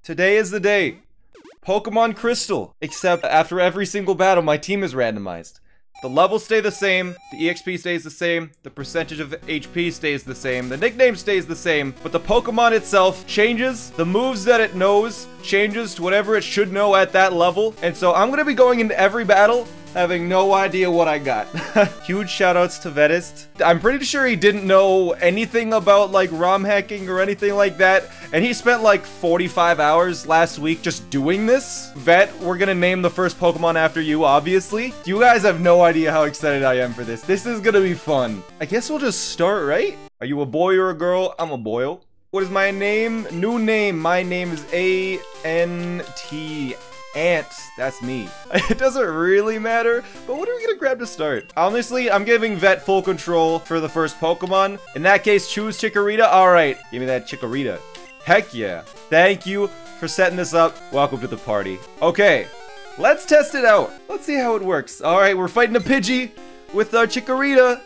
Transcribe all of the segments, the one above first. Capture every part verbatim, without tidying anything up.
Today is the day. Pokemon Crystal. Except after every single battle, my team is randomized. The levels stay the same, the E X P stays the same, the percentage of H P stays the same, the nickname stays the same, but the Pokemon itself changes, the moves that it knows changes to whatever it should know at that level, and so I'm gonna be going into every battle having no idea what I got. Huge shoutouts to Vetist. I'm pretty sure he didn't know anything about like ROM hacking or anything like that, and he spent like forty-five hours last week just doing this. Vet, we're gonna name the first Pokemon after you, obviously. You guys have no idea how excited I am for this. This is gonna be fun. I guess we'll just start, right? Are you a boy or a girl? I'm a boy. What is my name? New name. My name is A N T. Ant. That's me. It doesn't really matter, but what are we gonna grab to start? Honestly, I'm giving Vet full control for the first Pokemon. In that case, choose Chikorita. All right, give me that Chikorita. Heck yeah. Thank you for setting this up. Welcome to the party. Okay, let's test it out. Let's see how it works. All right, we're fighting a Pidgey with our Chikorita.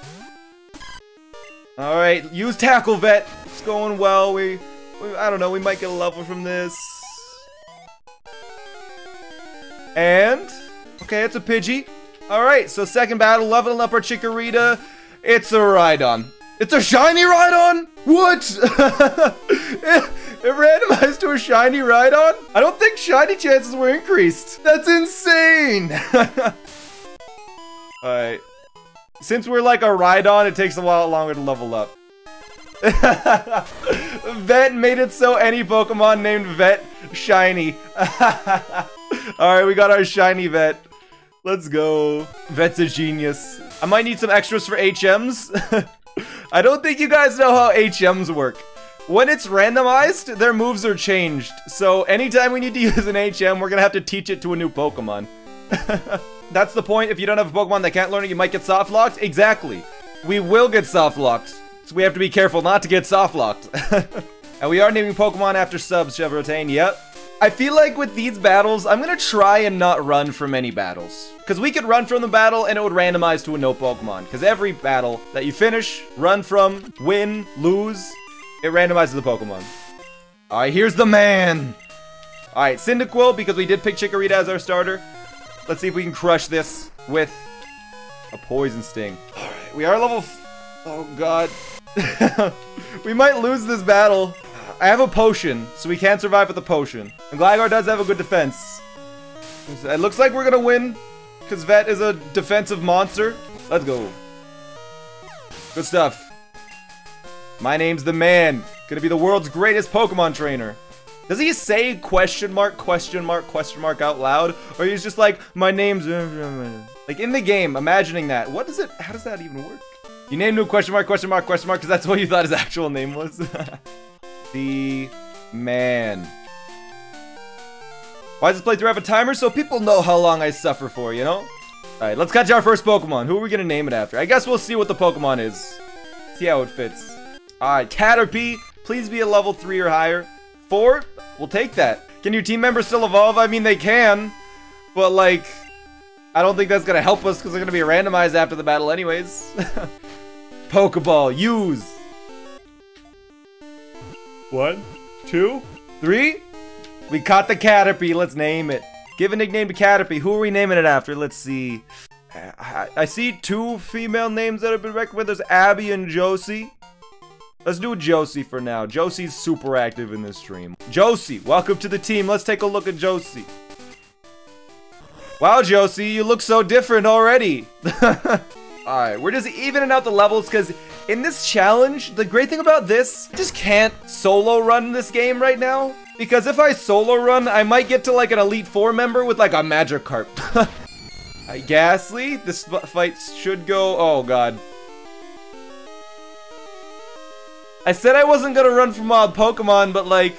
All right, use Tackle, Vet. It's going well. We, we I don't know, we might get a level from this. And, okay, it's a Pidgey. Alright, so second battle, leveling up our Chikorita. It's a Rhydon. It's a shiny Rhydon? What? it, it randomized to a shiny Rhydon? I don't think shiny chances were increased. That's insane. Alright. Since we're like a Rhydon, it takes a while longer to level up. Vet made it so any Pokemon named Vet shiny. Alright, we got our shiny Vet. Let's go. Vet's a genius. I might need some extras for H Ms. I don't think you guys know how H Ms work. When it's randomized, their moves are changed. So anytime we need to use an H M, we're gonna have to teach it to a new Pokemon. That's the point. If you don't have a Pokemon that can't learn it, you might get soft locked. Exactly. We will get soft locked. So we have to be careful not to get soft locked. And we are naming Pokemon after subs, Chevrotain. Yep. I feel like with these battles, I'm gonna try and not run from any battles. Because we could run from the battle and it would randomize to a no Pokemon. Because every battle that you finish, run from, win, lose, it randomizes the Pokemon. Alright, here's the man. Alright, Cyndaquil, because we did pick Chikorita as our starter. Let's see if we can crush this with a Poison Sting. Alright, we are level f- Oh god. We might lose this battle. I have a potion, so we can't survive with a potion. And Gligar does have a good defense. It looks like we're gonna win, because Vet is a defensive monster. Let's go. Good stuff. My name's the man. Gonna be the world's greatest Pokemon trainer. Does he say question mark, question mark, question mark out loud? Or he's just like, my name's... Like in the game, imagining that. What does it, how does that even work? You named him question mark, question mark, question mark, because that's what you thought his actual name was. The man. Why does this playthrough have a timer? So people know how long I suffer for, you know? Alright, let's catch our first Pokemon. Who are we gonna name it after? I guess we'll see what the Pokemon is. See how it fits. Alright, Caterpie. Please be a level three or higher. Four? We'll take that. Can your team members still evolve? I mean, they can. But, like, I don't think that's gonna help us because they're gonna be randomized after the battle anyways. Pokeball. Use. One, two, three. We caught the Caterpie. Let's name it. Give a nickname to Caterpie. Who are we naming it after? Let's see. I, I see two female names that have been recommended. There's Abby and Josie. Let's do Josie for now. Josie's super active in this stream. Josie, welcome to the team. Let's take a look at Josie. Wow, Josie, you look so different already. Alright, we're just evening out the levels because in this challenge, the great thing about this, I just can't solo run this game right now. Because if I solo run, I might get to like an Elite Four member with like a Magikarp. Hi, Ghastly. This fight should go... Oh, God. I said I wasn't gonna run from wild Pokemon, but like...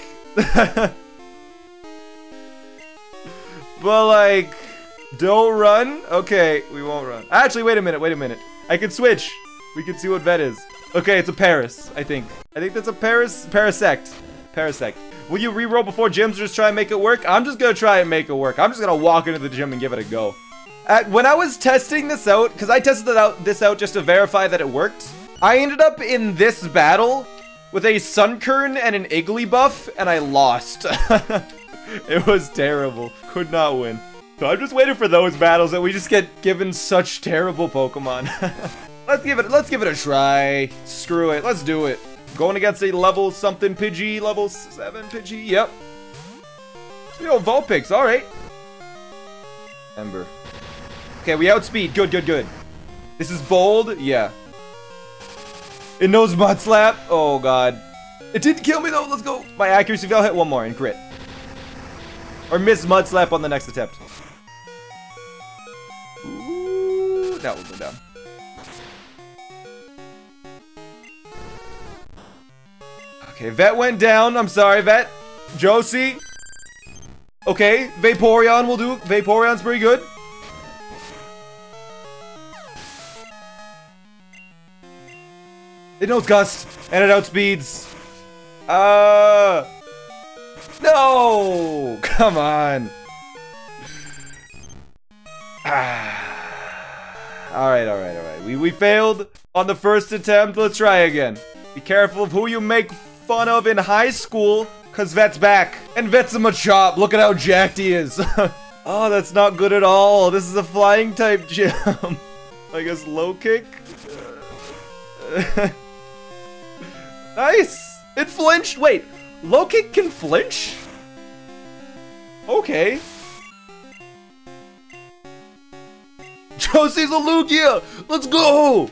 but like... Don't run? Okay, we won't run. Actually, wait a minute, wait a minute. I can switch. We can see what vet is. Okay, it's a Paris, I think. I think that's a Paris... Parasect. Parasect. Will you reroll before gyms or just try and make it work? I'm just gonna try and make it work. I'm just gonna walk into the gym and give it a go. At, when I was testing this out, because I tested it out, this out just to verify that it worked, I ended up in this battle with a Sunkern and an Iggly buff, and I lost. It was terrible. Could not win. So I'm just waiting for those battles that we just get given such terrible Pokemon. Let's give it, let's give it a try. Screw it, let's do it. Going against a level something Pidgey, level seven Pidgey, yep. Yo, Vulpix, all right. Ember. Okay, we outspeed, good, good, good. This is bold, yeah. It knows Mud Slap, oh God. It didn't kill me though, let's go. My accuracy fail, hit one more and crit. Or miss Mud Slap on the next attempt. Ooh, that will go down. Okay, Vet went down. I'm sorry, Vet. Josie. Okay, Vaporeon will do. Vaporeon's pretty good. It knows Gust, and it outspeeds. Uh... No! Come on. Ah. Alright, alright, alright. We, we failed on the first attempt. Let's try again. Be careful of who you make fun of in high school, because Vet's back. And Vet's a Machop. Look at how jacked he is. Oh, that's not good at all. This is a flying type gym. I guess low kick. Nice. It flinched. Wait. Low kick can flinch? Okay. Josie's a Lugia! Let's go!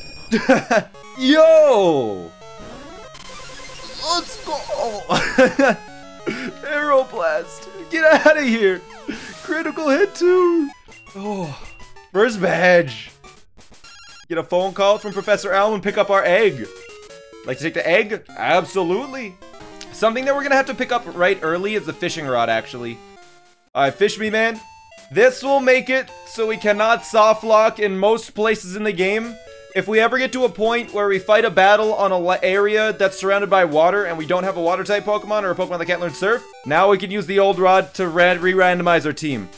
Yo! Let's go! Aeroblast! Get out of here! Critical hit too! Oh. First badge. Get a phone call from Professor Elm and pick up our egg. Like to take the egg? Absolutely. Something that we're gonna have to pick up right early is the fishing rod, actually. Alright, fish me, man. This will make it so we cannot soft lock in most places in the game. If we ever get to a point where we fight a battle on an area that's surrounded by water and we don't have a water-type Pokemon or a Pokemon that can't learn Surf, now we can use the old rod to re-randomize our team.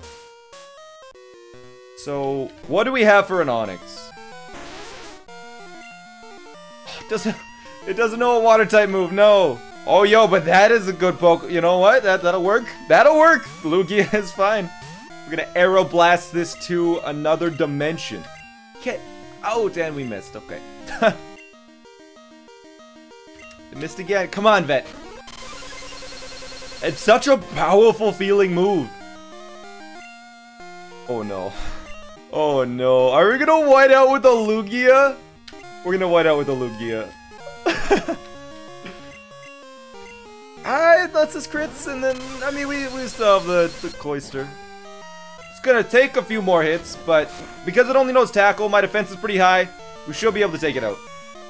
So, what do we have for an Onix? It doesn't, it doesn't know a water-type move, no. Oh, yo, but that is a good poke. You know what? That, that'll work. That'll work. Lugia is fine. We're gonna Aeroblast this to another dimension. Get out, and we missed. Okay. Missed again. Come on, Vet. It's such a powerful feeling move. Oh, no. Oh, no. Are we gonna white out with the Lugia? We're gonna white out with the Lugia. Alright, that's his crits, and then, I mean, we, we still have the, the Cloyster. It's gonna take a few more hits, but because it only knows Tackle, my defense is pretty high. We should be able to take it out.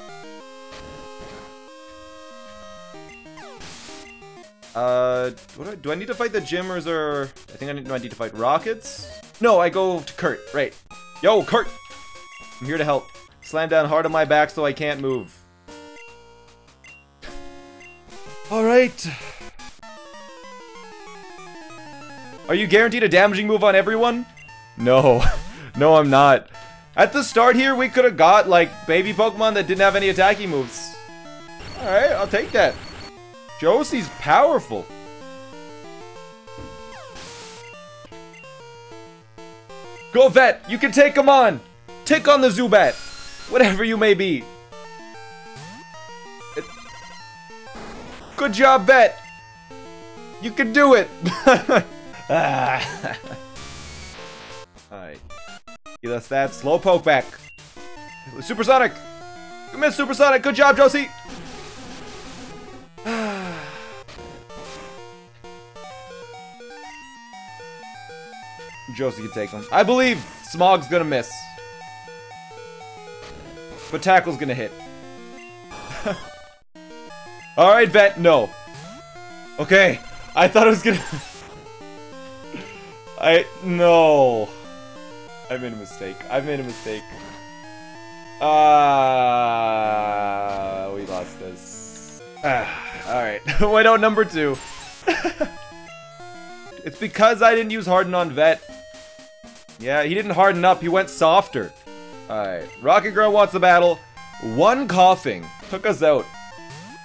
Uh, what do, I, do I need to fight the gym, or is there... I think I need, do I need to fight Rockets? No, I go to Kurt, right. Yo, Kurt! I'm here to help. Slam down hard on my back so I can't move. Alright. Are you guaranteed a damaging move on everyone? No. No, I'm not. At the start here, we could have got, like, baby Pokemon that didn't have any attacking moves. Alright, I'll take that. Josie's powerful. Go, Vet! You can take him on! Take on the Zubat! Whatever you may be. It... Good job, Vet! You can do it! Ah. Alright. Give us that Slowpoke back. Supersonic! You missed Supersonic! Good job, Josie! Josie can take him. I believe Smog's gonna miss. But Tackle's gonna hit. Alright, Vet, no. Okay. I thought it was gonna... I... No. I made a mistake. I made a mistake. Ah, uh, we lost this. Ah, alright. Wait out number two. It's because I didn't use Harden on Vet. Yeah, he didn't harden up. He went softer. Alright. Rocket Girl wants the battle. One coughing. Took us out.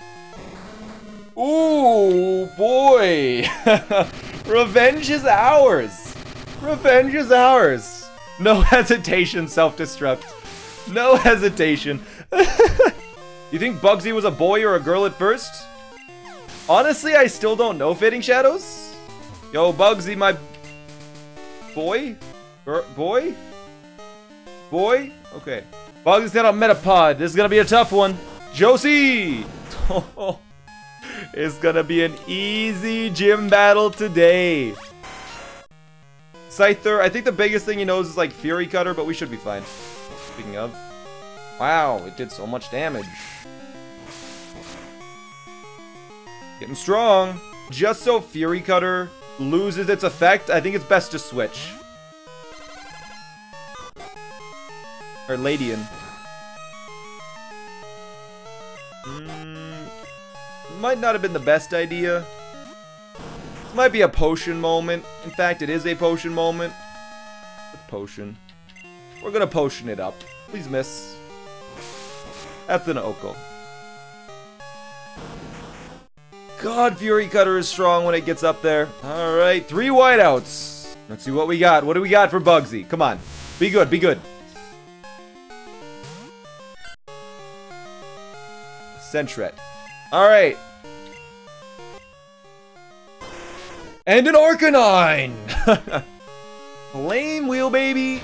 Ooh, boy. Revenge is ours. Revenge is ours. No hesitation, self-destruct. No hesitation. You think Bugsy was a boy or a girl at first? Honestly, I still don't know, Fading Shadows. Yo, Bugsy, my boy? Er, boy? Boy? Okay. Bugsy's got a Metapod. This is gonna be a tough one. Josie! It's gonna be an easy gym battle today. Scyther, I think the biggest thing he knows is like Fury Cutter, but we should be fine. Speaking of. Wow, it did so much damage. Getting strong. Just so Fury Cutter loses its effect, I think it's best to switch. Or Ladian. Mm, might not have been the best idea. This might be a potion moment. In fact, it is a potion moment. Let's potion. We're gonna potion it up. Please miss. That's an Oko. God, Fury Cutter is strong when it gets up there. Alright, three whiteouts. Let's see what we got. What do we got for Bugsy? Come on. Be good, be good. Sentret. Alright. And an Arcanine! Flame Wheel, baby!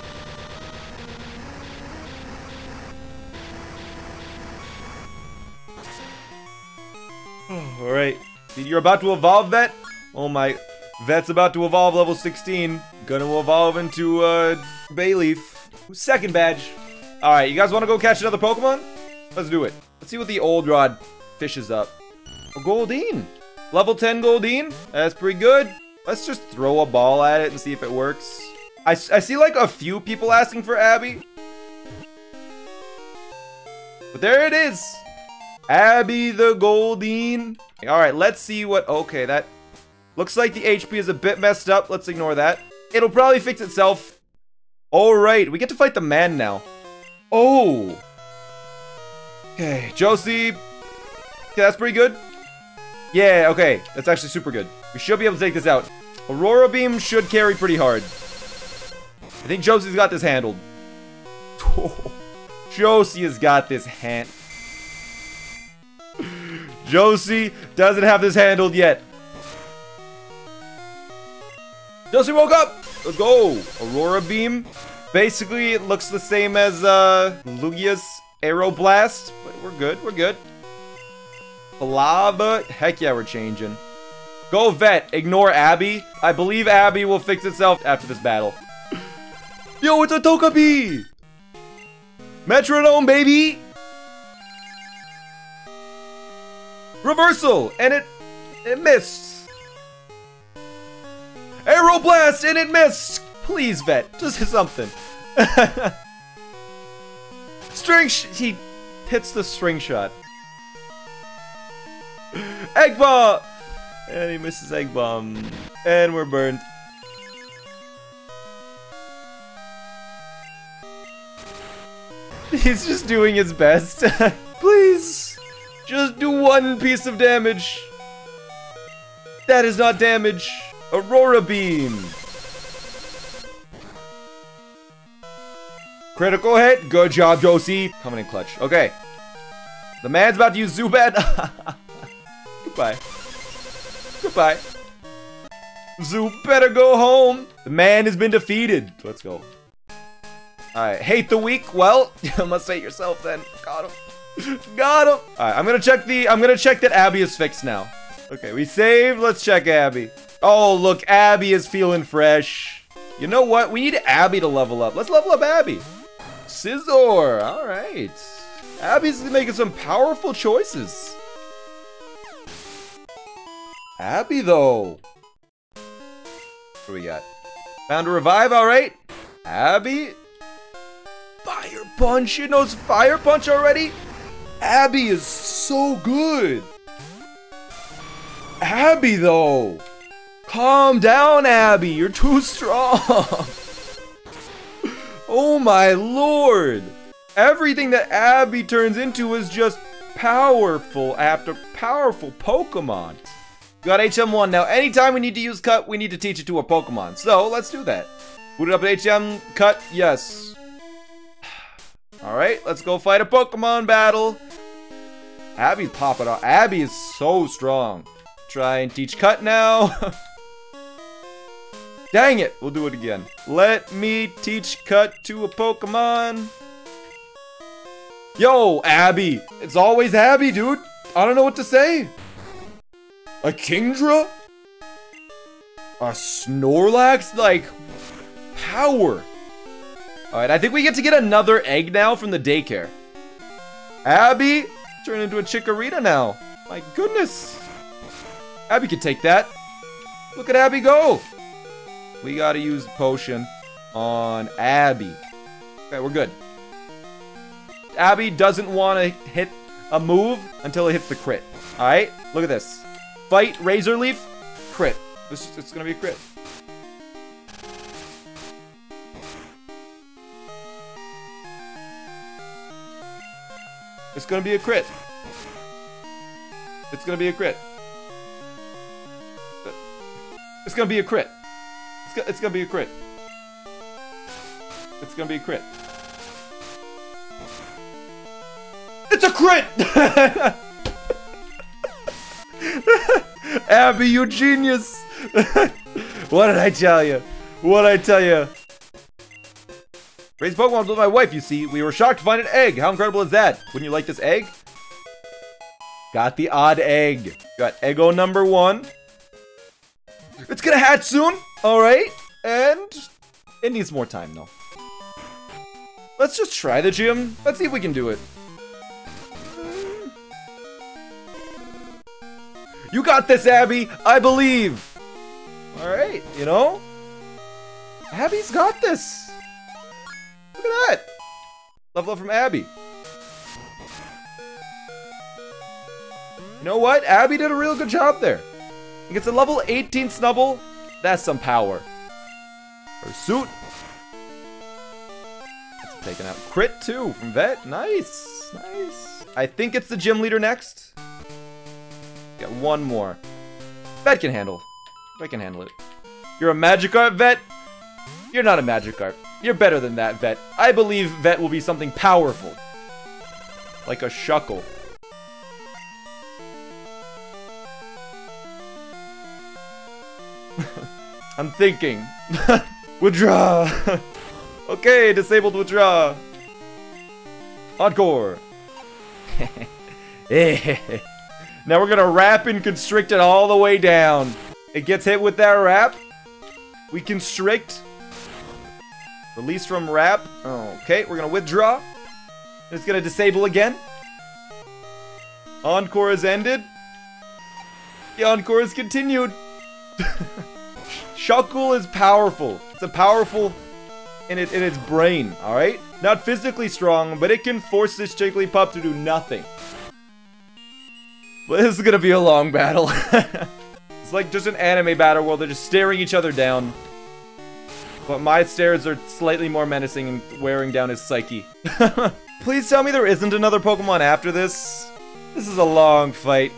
Alright. You're about to evolve, Vet? Oh my. Vet's about to evolve level sixteen. Gonna evolve into, uh, Bayleaf. Second badge. Alright, you guys want to go catch another Pokemon? Let's do it. Let's see what the old rod fishes up. Oh, Goldeen. Level ten Goldeen. That's pretty good. Let's just throw a ball at it and see if it works. I, I see like a few people asking for Abby. But there it is. Abby the Goldeen. Alright, let's see what... Okay, that... Looks like the H P is a bit messed up. Let's ignore that. It'll probably fix itself. Alright, we get to fight the man now. Oh. Okay, Josie. Okay, that's pretty good. Yeah, okay. That's actually super good. We should be able to take this out. Aurora Beam should carry pretty hard. I think Josie's got this handled. Josie has got this hand... Josie doesn't have this handled yet. Josie woke up! Let's go! Aurora Beam. Basically, it looks the same as uh, Lugia's Aeroblast. But we're good, we're good. Lava. Heck yeah, we're changing. Go Vet. Ignore Abby. I believe Abby will fix itself after this battle. Yo, it's a Togepi! Metronome, baby! Reversal! And it... It missed. Aeroblast! And it missed! Please, Vet. Just hit something. String sh... He hits the string shot. Egg Bomb! And he misses Egg Bomb. And we're burned. He's just doing his best. Please! Just do one piece of damage. That is not damage. Aurora Beam. Critical hit. Good job, Josie. Coming in clutch. Okay. The man's about to use Zubat. Goodbye. Goodbye. Zoo better go home. The man has been defeated. Let's go. Alright. Hate the weak. Well, you must hate yourself then. Got him. Got him. Alright, I'm gonna check the I'm gonna check that Abby is fixed now. Okay, we saved. Let's check Abby. Oh, look, Abby is feeling fresh. You know what? We need Abby to level up. Let's level up Abby. Scizor. Alright. Abby's making some powerful choices. Abby, though. What do we got? Found a revive, alright. Abby. Fire Punch. It knows Fire Punch already? Abby is so good. Abby, though. Calm down, Abby. You're too strong. Oh, my lord. Everything that Abby turns into is just powerful after powerful Pokemon. We got H M one. Now, anytime we need to use Cut, we need to teach it to a Pokemon. So, let's do that. Boot it up at H M, Cut, yes. Alright, let's go fight a Pokemon battle. Abby's popping off. Abby is so strong. Try and teach Cut now. Dang it, we'll do it again. Let me teach Cut to a Pokemon. Yo, Abby. It's always Abby, dude. I don't know what to say. A Kingdra? A Snorlax? Like, power. Alright, I think we get to get another egg now from the daycare. Abby, turn into a Chikorita now. My goodness. Abby could take that. Look at Abby go. We gotta use potion on Abby. Okay, we're good. Abby doesn't want to hit a move until it hits the crit. Alright, look at this. Fight, Razor Leaf, crit. This is, it's gonna be a crit. It's gonna be a crit. It's gonna be a crit. It's gonna be a crit. It's, go it's gonna be a crit. It's gonna be a crit. It's a crit! Abby, you genius! What did I tell you? What did I tell you? Raised Pokemon with my wife, you see. We were shocked to find an egg. How incredible is that? Wouldn't you like this egg? Got the odd egg. Got Eggo number one. It's gonna hatch soon. Alright. And it needs more time, though. Let's just try the gym. Let's see if we can do it. You got this, Abby. I believe. Alright, you know? Abby's got this. Look at that! Level up from Abby. You know what? Abby did a real good job there. He gets a level eighteen Snubble. That's some power. Pursuit. That's taken out. Crit too from Vet. Nice. Nice. I think it's the gym leader next. Got one more. Vet can handle. Vet can handle it. You're a Magikarp, Vet? You're not a Magikarp. You're better than that, Vet. I believe Vet will be something powerful. Like a Shuckle. I'm thinking. Withdraw! Okay, disabled withdraw. Encore. Now we're gonna wrap and constrict it all the way down. It gets hit with that wrap. We constrict. Release from wrap. Okay, we're gonna withdraw. It's gonna disable again. Encore is ended. The encore is continued. Shuckle is powerful. It's a powerful in it in its brain, alright? Not physically strong, but it can force this Jigglypuff to do nothing. But this is gonna be a long battle. It's like just an anime battle where they're just staring each other down. But my stares are slightly more menacing and wearing down his psyche. Please tell me there isn't another Pokemon after this. This is a long fight.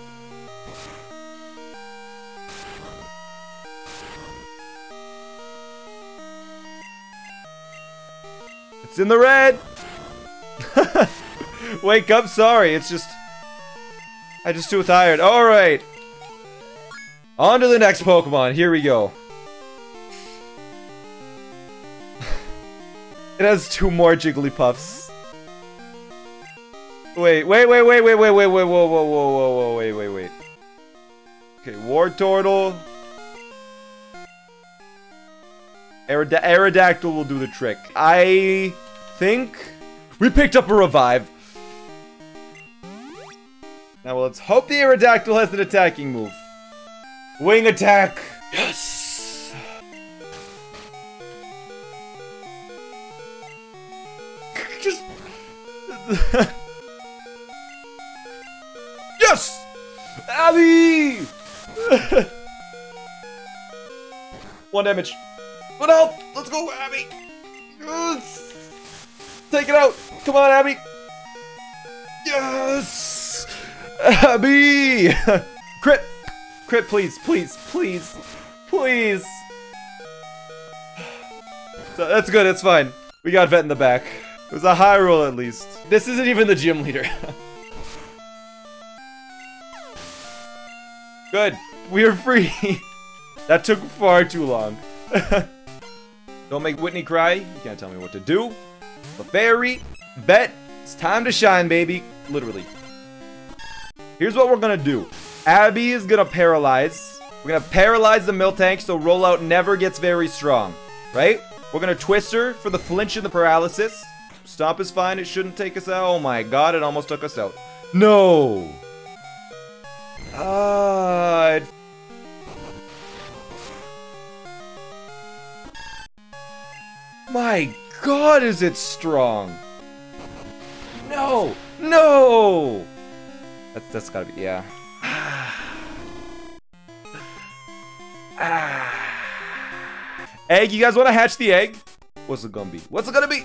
It's in the red! Wake up, sorry, it's just... I'm just too tired. Alright. On to the next Pokemon, here we go. It has two more Jigglypuffs. Wait, wait, wait, wait, wait, wait, wait, wait, whoa, whoa, whoa, whoa, whoa, wait, wait, wait. Okay, Wartortle. Aerod- Aerodactyl will do the trick. I think we picked up a revive. Now well, let's hope the Aerodactyl has an attacking move. Wing attack. Yes. Just. Yes! Abby! One damage. One health! Let's go, Abby! Yes! Take it out! Come on, Abby! Yes! Abby! Crit! Crit, please, please, please, please. So that's good, it's fine. We got Vet in the back. It was a high roll at least. This isn't even the gym leader. Good. We are free. That took far too long. Don't make Whitney cry. You can't tell me what to do. The fairy. Vet. It's time to shine, baby. Literally. Here's what we're gonna do. Abby is gonna paralyze. We're gonna paralyze the milk tank so rollout never gets very strong. Right? We're gonna twist her for the flinch and the paralysis. Stomp is fine. It shouldn't take us out. Oh my god, it almost took us out. No! Ah, uh, my god, is it strong? No! No! That's, that's gotta be, yeah. Egg, you guys wanna hatch the egg? What's it gonna be? What's it gonna be?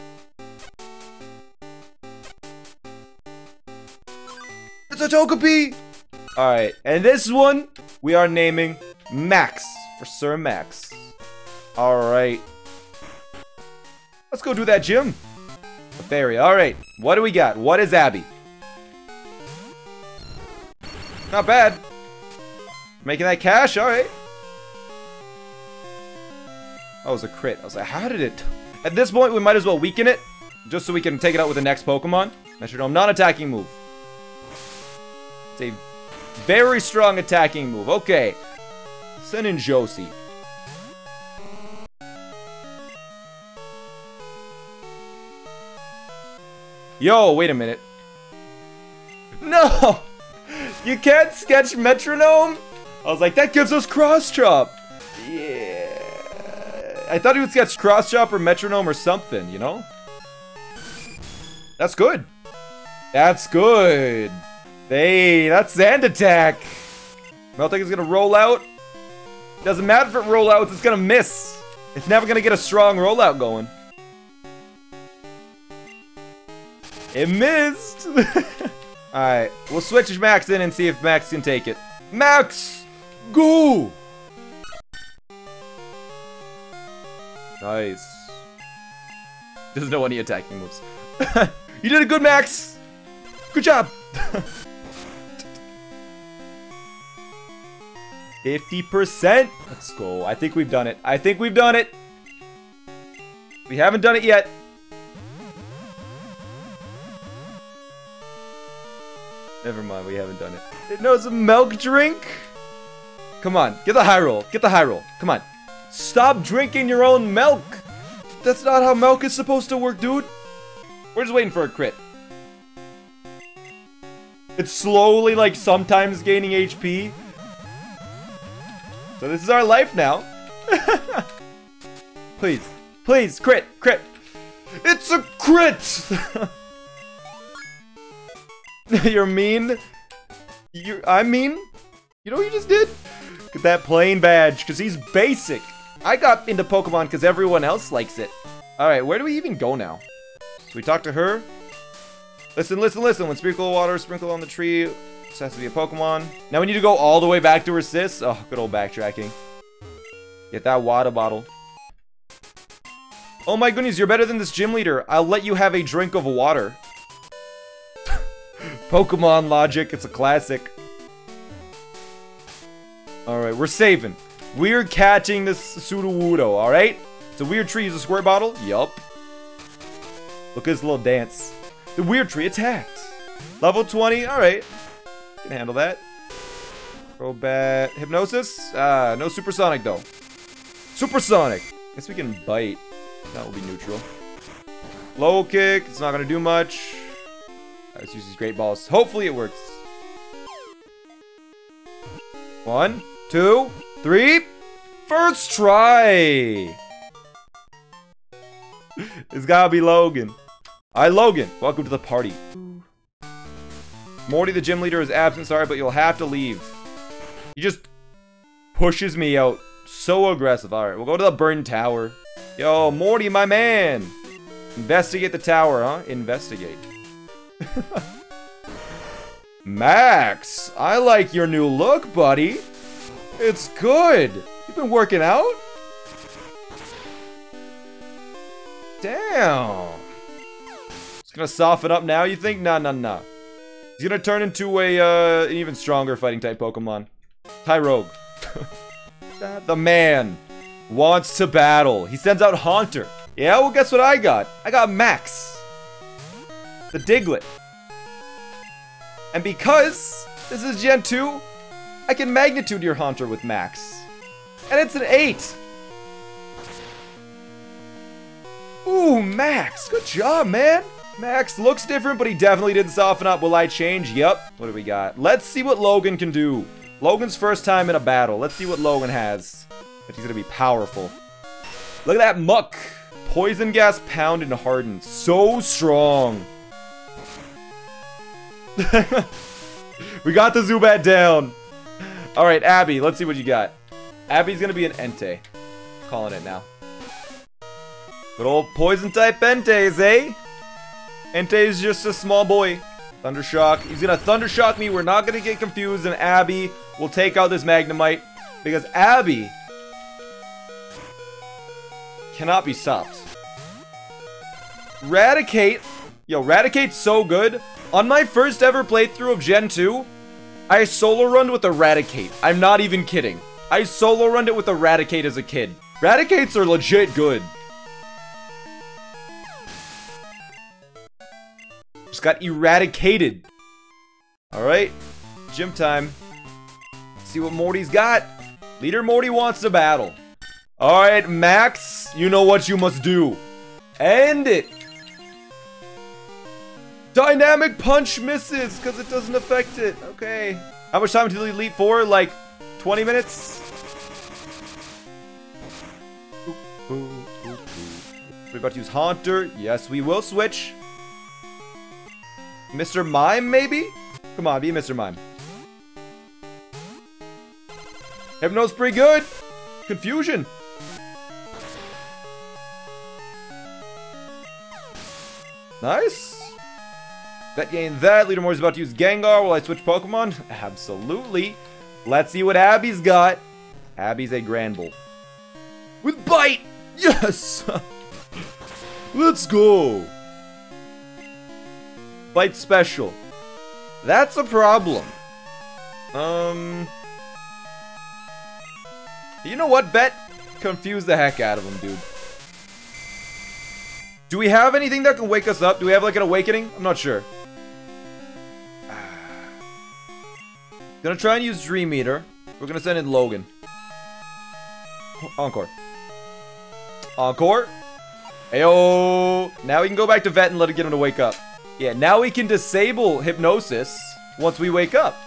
It's a Togepi! Alright, and this one, we are naming Max, for Sir Max. Alright. Let's go do that gym. A fairy, alright. What do we got? What is Abby? Not bad. Making that cash, alright. That was a crit. I was like, how did it... At this point, we might as well weaken it, just so we can take it out with the next Pokemon. Metronome, non-attacking move. It's a very strong attacking move. Okay. Send in Josie. Yo, wait a minute. No! You can't sketch Metronome? I was like, that gives us Cross Chop. Yeah. I thought he would sketch Cross Chop or Metronome or something, you know? That's good. That's good. Hey, that's Sand Attack. Meltank is gonna roll out. Doesn't matter if it roll out, it's gonna miss. It's never gonna get a strong rollout going. It missed. Alright, we'll switch Max in and see if Max can take it. Max! Go! Nice. Doesn't know any attacking moves. You did a good, Max! Good job! fifty percent. Let's go. I think we've done it. I think we've done it. We haven't done it yet. Never mind, we haven't done it. It knows a milk drink? Come on, get the high roll. Get the high roll. Come on. Stop drinking your own milk. That's not how milk is supposed to work, dude. We're just waiting for a crit. It's slowly, like, sometimes gaining H P. So this is our life now. Please. Please, crit, crit. It's a crit! You're mean. You're, I'm mean. You know what you just did? Get that plain badge, because he's basic. I got into Pokemon because everyone else likes it. Alright, where do we even go now? So we talk to her. Listen, listen, listen. When sprinkle water, sprinkle on the tree. This has to be a Pokemon. Now we need to go all the way back to her sis. Oh, good old backtracking. Get that water bottle. Oh my goodness, you're better than this gym leader. I'll let you have a drink of water. Pokemon logic, it's a classic. Alright, we're saving. We're catching this Sudowoodo, alright? It's a weird tree. Use a squirt bottle? Yup. Look at this little dance. The weird tree attacked. Level twenty, alright. Can handle that. Crobat. Hypnosis? Ah, no supersonic though. Supersonic! Guess we can bite. That will be neutral. Low kick, it's not gonna do much. Let's use these great balls. Hopefully it works. One, two, three. First try. It's gotta be Logan. Alright, Logan, welcome to the party. Morty, the gym leader, is absent. Sorry, but you'll have to leave. He just pushes me out. So aggressive. Alright, we'll go to the burned tower. Yo, Morty, my man. Investigate the tower, huh? Investigate. Max, I like your new look, buddy. It's good. You've been working out? Damn. It's gonna soften up now, you think? Nah, nah, nah. He's gonna turn into a, uh, an even stronger fighting type Pokemon. Tyrogue. The man wants to battle. He sends out Haunter. Yeah, well, guess what I got? I got Max. The Diglett. And because this is Gen two, I can Magnitude your Haunter with Max. And it's an eight. Ooh, Max. Good job, man. Max looks different, but he definitely didn't soften up. Will I change? Yep. What do we got? Let's see what Logan can do. Logan's first time in a battle. Let's see what Logan has. But he's gonna be powerful. Look at that muck. Poison gas, pound, and harden. So strong. We got the Zubat down. Alright, Abby, let's see what you got. Abby's gonna be an Entei. Calling it now. Good old poison type Entei's, eh? Entei's just a small boy. Thundershock. He's gonna Thundershock me. We're not gonna get confused, and Abby will take out this Magnemite. Because Abby cannot be stopped. Raticate. Yo, Raticate's so good. On my first ever playthrough of Gen two, I solo runned with Eradicate. I'm not even kidding. I solo runned it with Eradicate as a kid. Raticates are legit good. Just got eradicated. Alright. Gym time. Let's see what Morty's got. Leader Morty wants to battle. Alright, Max. You know what you must do. End it. Dynamic Punch misses because it doesn't affect it. Okay. How much time until Elite Four? Like twenty minutes? Ooh, ooh, ooh, ooh. We're about to use Haunter. Yes, we will switch. Mister Mime, maybe? Come on, be Mister Mime. Hypno's pretty good. Confusion. Nice. That gained that. Leader Morty's about to use Gengar. Will I switch Pokemon? Absolutely. Let's see what Abby's got. Abby's a Granbull. With Bite! Yes! Let's go. Bite special. That's a problem. Um... You know what, Bet? Confuse the heck out of him, dude. Do we have anything that can wake us up? Do we have like an awakening? I'm not sure. Gonna try and use Dream Eater. We're gonna send in Logan. Encore. Encore. Ayo. Now we can go back to Vet and let it get him to wake up. Yeah, now we can disable Hypnosis once we wake up.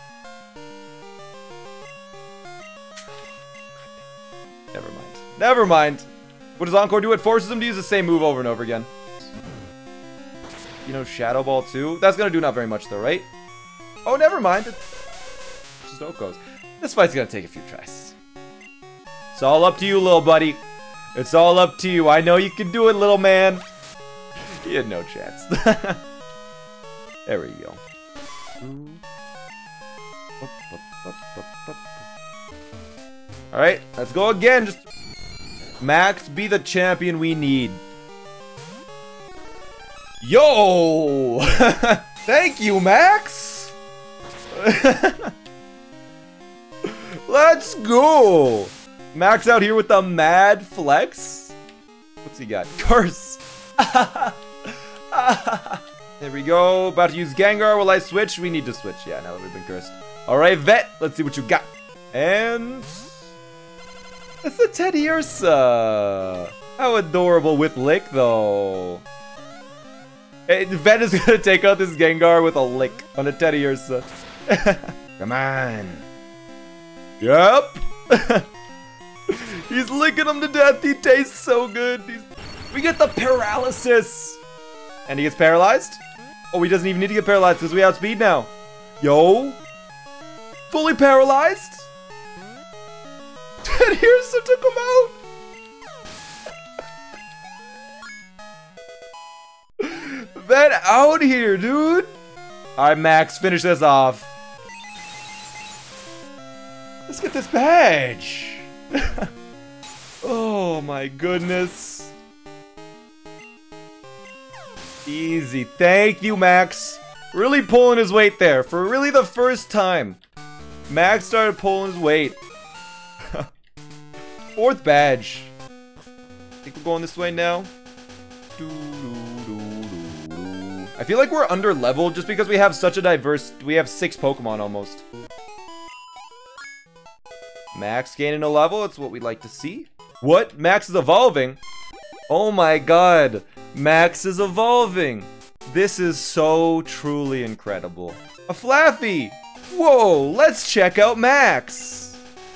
Never mind. Never mind. What does Encore do? It forces him to use the same move over and over again. You know, Shadow Ball too? That's gonna do not very much though, right? Oh, never mind. It's just Okos. This fight's gonna take a few tries. It's all up to you, little buddy. It's all up to you. I know you can do it, little man. He had no chance. There we go. Alright, let's go again. Just Max, be the champion we need. Yo! Thank you, Max! Let's go! Max out here with the mad flex. What's he got? Curse! There we go. About to use Gengar. Will I switch? We need to switch. Yeah, now that we've been cursed. Alright, Vet. Let's see what you got. And... it's a Teddiursa. How adorable with Lick, though. Hey, Vet is gonna take out this Gengar with a Lick on a Teddiursa. Come on. Yep. He's licking him to death. He tastes so good. He's... we get the paralysis. And he gets paralyzed? Oh, he doesn't even need to get paralyzed because we outspeed now. Yo. Fully paralyzed? Teddiursa took him out. Vet out here, dude. Alright, Max, finish this off. Let's get this badge. Oh my goodness. Easy. Thank you, Max. Really pulling his weight there. For really the first time. Max started pulling his weight. Fourth badge. I think we're going this way now. I feel like we're under leveled just because we have such a diverse... We have six Pokemon almost. Max gaining a level. That's what we'd like to see. What? Max is evolving? Oh my god. Max is evolving. This is so truly incredible. A Flaffy. Whoa, let's check out Max.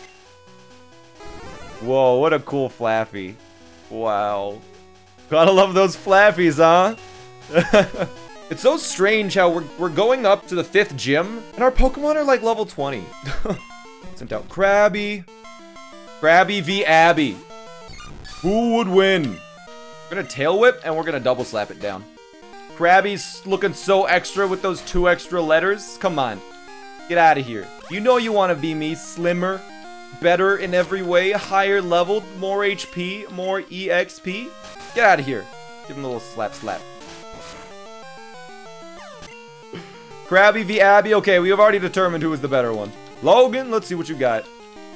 Whoa, what a cool Flaffy. Wow. Gotta love those Flaffies, huh? It's so strange how we're, we're going up to the fifth gym, and our Pokemon are like level twenty. Sent out Krabby. Krabby v Abby. Who would win? We're gonna Tail Whip, and we're gonna double slap it down. Krabby's looking so extra with those two extra letters. Come on. Get out of here. You know you want to be me. Slimmer. Better in every way. Higher leveled. More H P. More E X P. Get out of here. Give him a little slap slap. Krabby v Abby. Okay, we have already determined who is the better one. Logan, let's see what you got.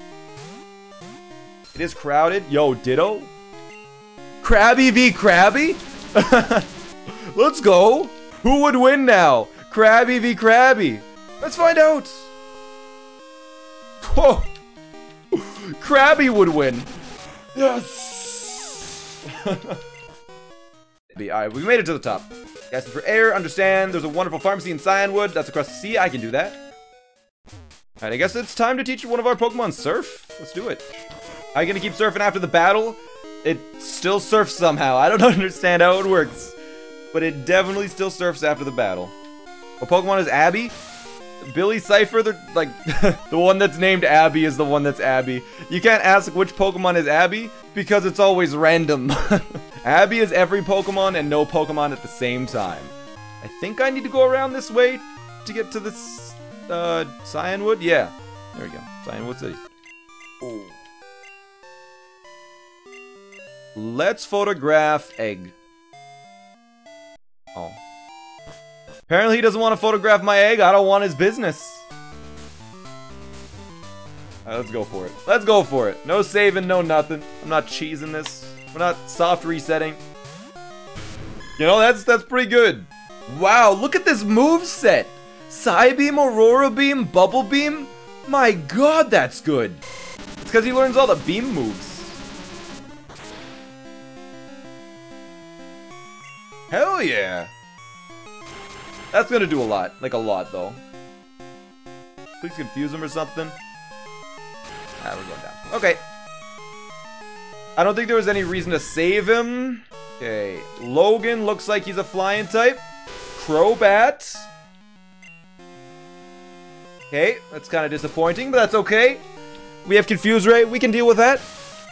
It is crowded. Yo, Ditto. Krabby v Krabby? Let's go. Who would win now? Krabby v Krabby. Let's find out. Whoa. Krabby would win. Yes. Alright, we made it to the top. Asking for air, understand. There's a wonderful pharmacy in Cyanwood. That's across the sea. I can do that. Alright, I guess it's time to teach one of our Pokemon surf. Let's do it. Are you gonna keep surfing after the battle? It still surfs somehow. I don't understand how it works. But it definitely still surfs after the battle. What Pokemon is Abby? Billy Cipher, the, like, the one that's named Abby is the one that's Abby. You can't ask which Pokemon is Abby, because it's always random. Abby is every Pokemon and no Pokemon at the same time. I think I need to go around this way to get to this, uh, Cyanwood? Yeah. There we go. Cyanwood City. Oh. Let's photograph Egg. Oh. Apparently he doesn't want to photograph my egg. I don't want his business. Alright, let's go for it. Let's go for it. No saving, no nothing. I'm not cheesing this. We're not soft resetting. You know, that's that's pretty good. Wow, look at this move set. Psybeam, Aurora Beam, Bubble Beam. My god, that's good. It's because he learns all the beam moves. Hell yeah. That's gonna do a lot. Like a lot, though. Please confuse him or something. Ah, we're going down. Okay. I don't think there was any reason to save him. Okay. Logan looks like he's a flying type. Crobat. Okay. That's kind of disappointing, but that's okay. We have Confuse Ray. We can deal with that.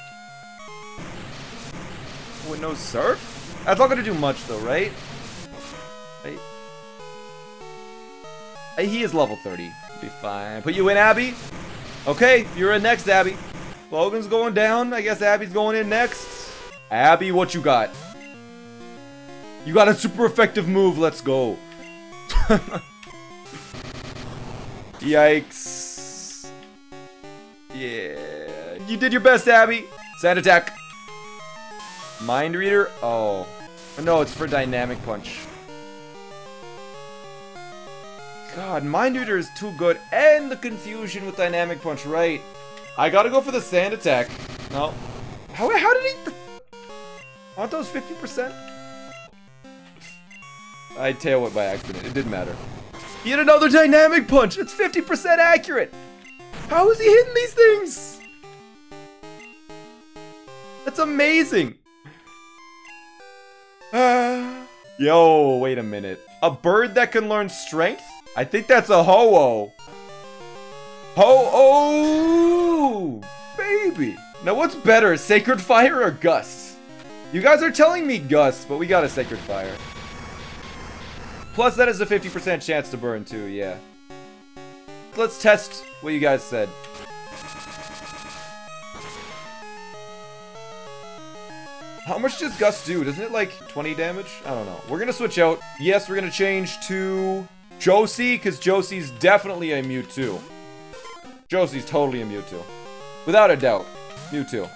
With no Surf? That's not gonna do much, though, right? Right? He is level thirty. Be fine. Put you in, Abby. Okay, you're in next, Abby. Logan's going down. I guess Abby's going in next. Abby, what you got? You got a super effective move. Let's go. Yikes. Yeah. You did your best, Abby. Sand attack. Mind Reader? Oh. No, it's for Dynamic Punch. God, Mind Reader is too good. And the confusion with Dynamic Punch, right? I gotta go for the Sand Attack. No. How, how did he... Aren't those fifty percent? I Tail Whip by accident. It didn't matter. He hit another Dynamic Punch. It's fifty percent accurate. How is he hitting these things? That's amazing. Uh, yo, wait a minute. A bird that can learn strength? I think that's a Ho-Oh. Ho-Oh! Baby. Now what's better, Sacred Fire or Gust? You guys are telling me Gust, but we got a Sacred Fire. Plus, that is a fifty percent chance to burn, too, yeah. Let's test what you guys said. How much does Gust do? Doesn't it, like, twenty damage? I don't know. We're gonna switch out. Yes, we're gonna change to Josie, because Josie's definitely a Mewtwo. Josie's totally a Mewtwo. Without a doubt. Mewtwo.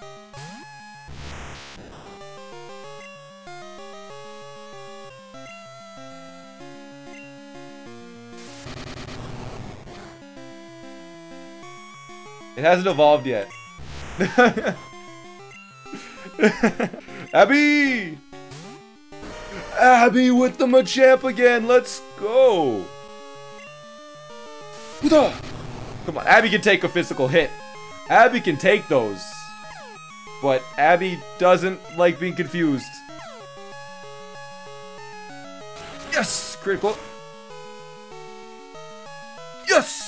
It hasn't evolved yet. Abby! Abby with the Machamp again. Let's go. Come on, Abby can take a physical hit. Abby can take those. But Abby doesn't like being confused. Yes! Critical. Yes!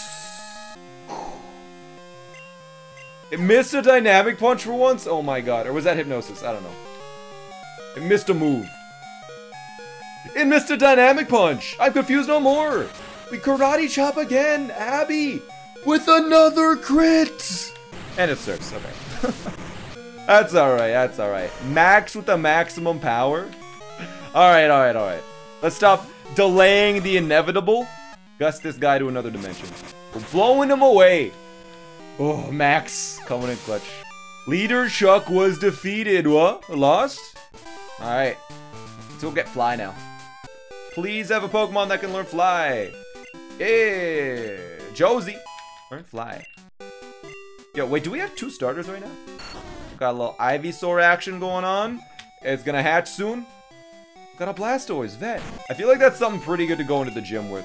It missed a dynamic punch for once? Oh my god. Or was that hypnosis? I don't know. It missed a move. It missed a dynamic punch! I'm confused no more! We karate chop again! Abby! With another crit! And it serves. Okay. That's alright, that's alright. Max with the maximum power? Alright, alright, alright. Let's stop delaying the inevitable. Gust this guy to another dimension. We're blowing him away. Oh, Max coming in clutch. Leader Chuck was defeated. What? Lost? Alright. Let's go get Fly now. Please have a Pokemon that can learn Fly. Yeah. Josie. Learn Fly. Yo, wait, do we have two starters right now? Got a little Ivysaur action going on. It's gonna hatch soon. Got a Blastoise, Vet. I feel like that's something pretty good to go into the gym with.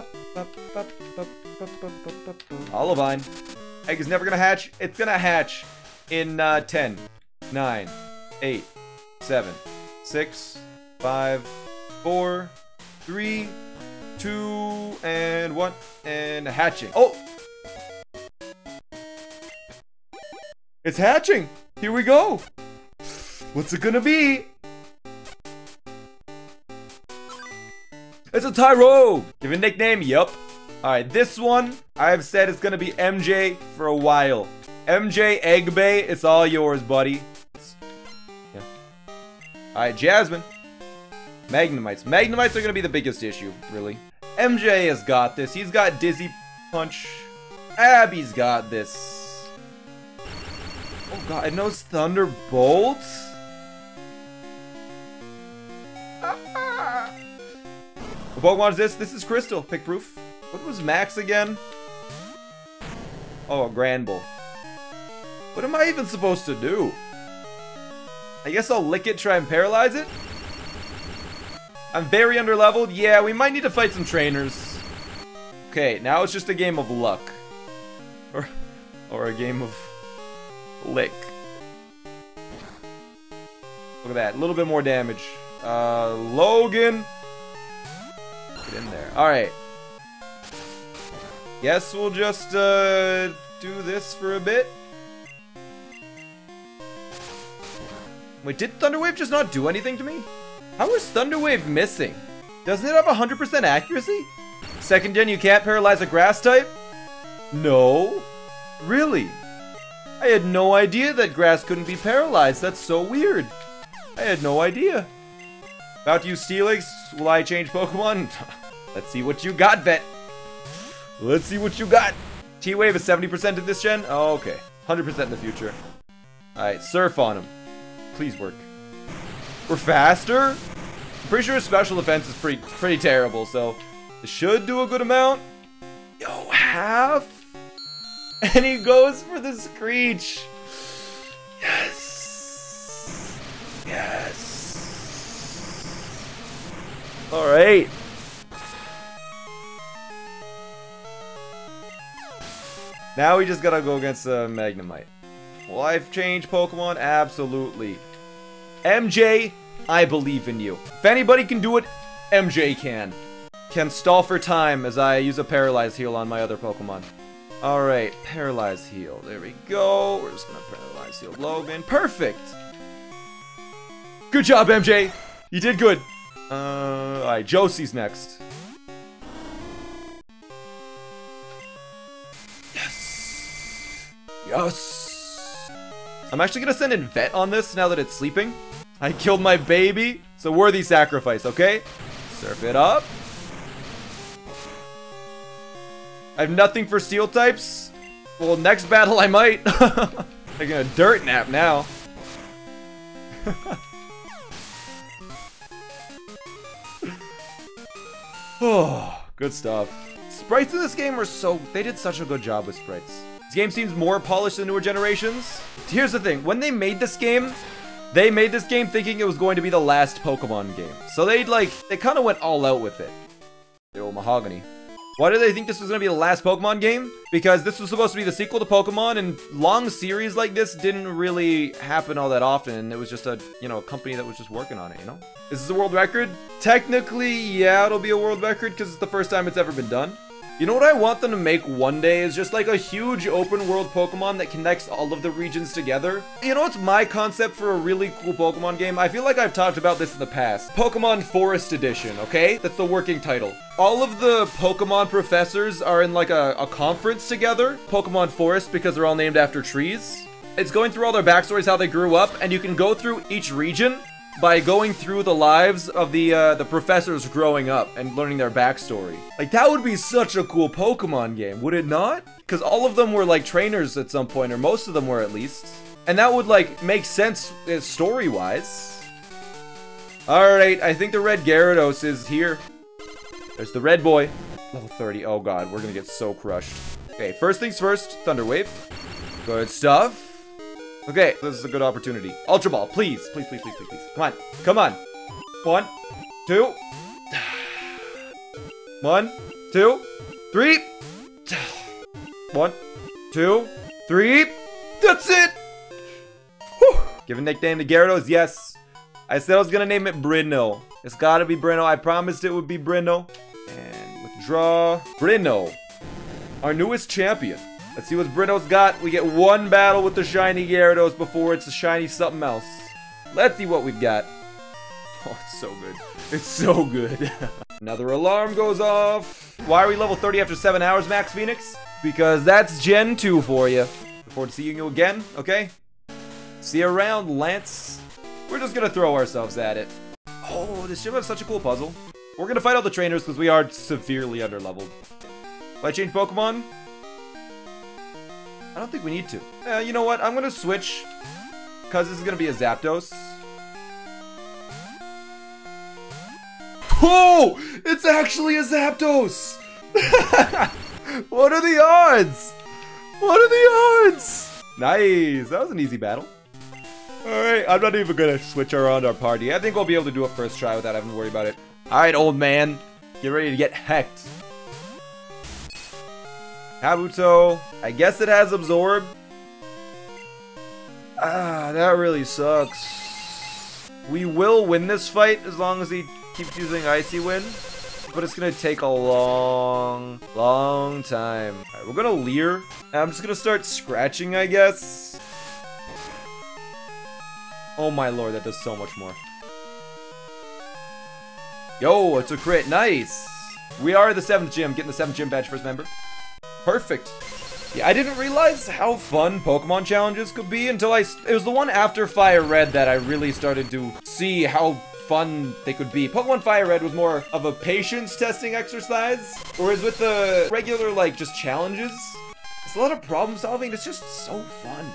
Olivine. Egg is never gonna hatch. It's gonna hatch in uh, ten, nine, eight, seven, six, five, four, three, two, and one, and hatching. Oh! It's hatching! Here we go! What's it gonna be? It's a Tyro! Give it a nickname? Yup. Alright, this one, I've said it's gonna be M J for a while. M J Egg Bay, it's all yours, buddy. Yeah. Alright, Jasmine. Magnemites. Magnemites are gonna be the biggest issue, really. M J has got this. He's got Dizzy Punch. Abby's got this. Oh god, it knows Thunderbolt? Ah. What Pokemon is this? This is Crystal. Pick proof. What was Max again? Oh, a Granbull. What am I even supposed to do? I guess I'll lick it, try and paralyze it? I'm very underleveled. Yeah, we might need to fight some trainers. Okay, now it's just a game of luck. Or, or a game of lick. Look at that. A little bit more damage. Uh, Logan. Get in there. Alright. Guess we'll just, uh, do this for a bit. Wait, did Thunderwave just not do anything to me? How is Thunderwave missing? Doesn't it have one hundred percent accuracy? Second gen, you can't paralyze a grass type? No. Really? I had no idea that grass couldn't be paralyzed. That's so weird. I had no idea. About to use Steelix. Will I change Pokemon? Let's see what you got, Vet. Let's see what you got. T-Wave is seventy percent in this gen? Oh, okay. one hundred percent in the future. Alright, Surf on him. Please work. We're faster? I'm pretty sure his special defense is pretty, pretty terrible, so it should do a good amount. Yo, half? And he goes for the Screech. Yes. Yes. Alright. Now we just gotta go against uh, Magnemite. Will I change Pokemon? Absolutely. M J, I believe in you. If anybody can do it, M J can. Can stall for time as I use a Paralyze Heal on my other Pokemon. Alright, Paralyze Heal. There we go. We're just gonna Paralyze Heal Logan. Perfect! Good job, M J! You did good. Uh, alright, Josie's next. Yes! Yes! I'm actually gonna send in Vet on this now that it's sleeping. I killed my baby. It's a worthy sacrifice, okay? Surf it up. I have nothing for steel types. Well, next battle I might. Taking a dirt nap now. Oh, good stuff. Sprites in this game are so... They did such a good job with sprites. This game seems more polished than newer generations. Here's the thing. When they made this game, they made this game thinking it was going to be the last Pokemon game. So they, like, they kind of went all out with it. The old mahogany. Why did they think this was going to be the last Pokemon game? Because this was supposed to be the sequel to Pokemon, and long series like this didn't really happen all that often. It was just a, you know, a company that was just working on it, you know? Is this a world record? Technically, yeah, it'll be a world record because it's the first time it's ever been done. You know what I want them to make one day is just like a huge open world Pokemon that connects all of the regions together. You know what's my concept for a really cool Pokemon game? I feel like I've talked about this in the past. Pokemon Forest Edition, okay? That's the working title. All of the Pokemon professors are in like a, a conference together. Pokemon Forest, because they're all named after trees. It's going through all their backstories, how they grew up, and you can go through each region by going through the lives of the uh, the professors growing up and learning their backstory. Like, that would be such a cool Pokemon game, would it not? Because all of them were like trainers at some point, or most of them were at least. And that would like make sense uh, story-wise. Alright, I think the red Gyarados is here. There's the red boy. Level thirty. Oh god, we're gonna get so crushed. Okay, first things first, Thunder Wave. Good stuff. Okay, this is a good opportunity. Ultra Ball, please. Please, please, please, please, please. Come on. Come on. One, two. One, two, three. One, two, three. That's it. Whew. Give a nickname to Gyarados? Yes. I said I was gonna name it Brino. It's gotta be Brino. I promised it would be Brino. And withdraw. Brino. Our newest champion. Let's see what Brino's got. We get one battle with the shiny Gyarados before it's a shiny something else. Let's see what we've got. Oh, it's so good. It's so good. Another alarm goes off. Why are we level thirty after seven hours, Max Phoenix? Because that's Gen two for you. Look forward to seeing you again, okay? See you around, Lance. We're just gonna throw ourselves at it. Oh, this gym has such a cool puzzle. We're gonna fight all the trainers because we are severely underleveled. If I change Pokemon? I don't think we need to. Uh, you know what? I'm gonna switch because this is gonna be a Zapdos. Oh! It's actually a Zapdos! What are the odds? What are the odds? Nice. That was an easy battle. Alright, I'm not even gonna switch around our party. I think we'll be able to do it first try without having to worry about it. Alright, old man. Get ready to get hecked. Kabuto. I guess it has Absorb. Ah, that really sucks. We will win this fight as long as he keeps using Icy Wind. But it's gonna take a long, long time. Alright, we're gonna Leer. I'm just gonna start scratching, I guess. Oh my lord, that does so much more. Yo, it's a crit. Nice. We are the seventh gym. Getting the seventh gym badge first member. Perfect. Yeah, I didn't realize how fun Pokemon challenges could be until I... It was the one after Fire Red that I really started to see how fun they could be. Pokemon Fire Red was more of a patience testing exercise, whereas with the regular, like, just challenges, it's a lot of problem solving. It's just so fun.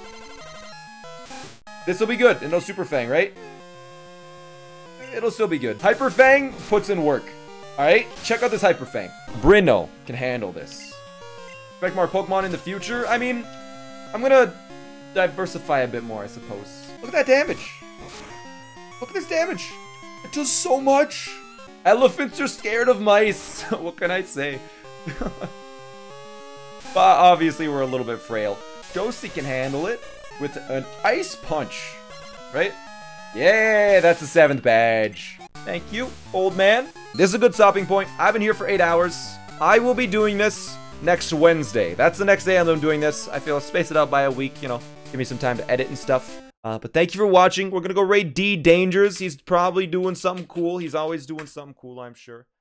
This will be good. And no Super Fang, right? It'll still be good. Hyper Fang puts in work. Alright? Check out this Hyper Fang. Brino can handle this. Expect more Pokemon in the future? I mean, I'm gonna diversify a bit more, I suppose. Look at that damage. Look at this damage. It does so much. Elephants are scared of mice. What can I say? But obviously, we're a little bit frail. Josie can handle it with an Ice Punch, right? Yeah, that's the seventh badge. Thank you, old man. This is a good stopping point. I've been here for eight hours. I will be doing this next Wednesday. That's the next day I'm doing this. I feel I'll space it out by a week, you know, give me some time to edit and stuff. Uh, but thank you for watching. We're gonna go raid D Dangers. He's probably doing something cool. He's always doing something cool, I'm sure.